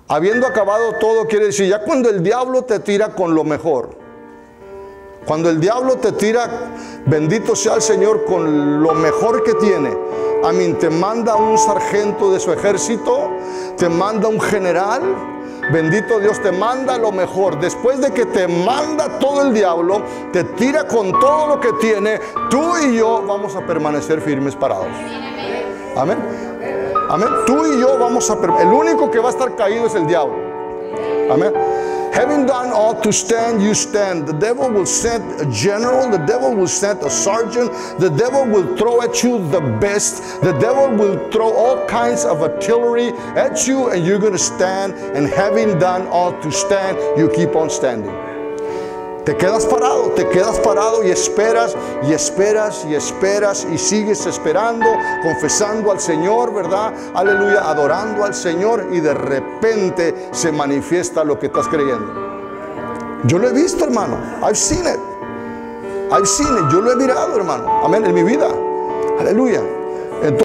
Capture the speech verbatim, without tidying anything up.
Habiendo acabado todo, quiere decir, ya cuando el diablo te tira con lo mejor. Cuando el diablo te tira, bendito sea el Señor, con lo mejor que tiene. A mí te manda un sargento de su ejército, te manda un general. Bendito Dios, te manda lo mejor. Después de que te manda todo el diablo, te tira con todo lo que tiene, tú y yo vamos a permanecer firmes parados. Amén. Amén. Tú y yo vamos a permanecer. El único que va a estar caído es el diablo. Amén. Having done all to stand, you stand. The devil will send a general. The devil will send a sergeant. The devil will throw at you the best. The devil will throw all kinds of artillery at you, and you're going to stand. And having done all to stand, you keep on standing. Te quedas parado, te quedas parado y esperas, y esperas, y esperas, y sigues esperando, confesando al Señor, ¿verdad? Aleluya, adorando al Señor, y de repente se manifiesta lo que estás creyendo. Yo lo he visto, hermano. I've seen it. I've seen it. Yo lo he mirado, hermano. Amén, en mi vida. Aleluya. Entonces,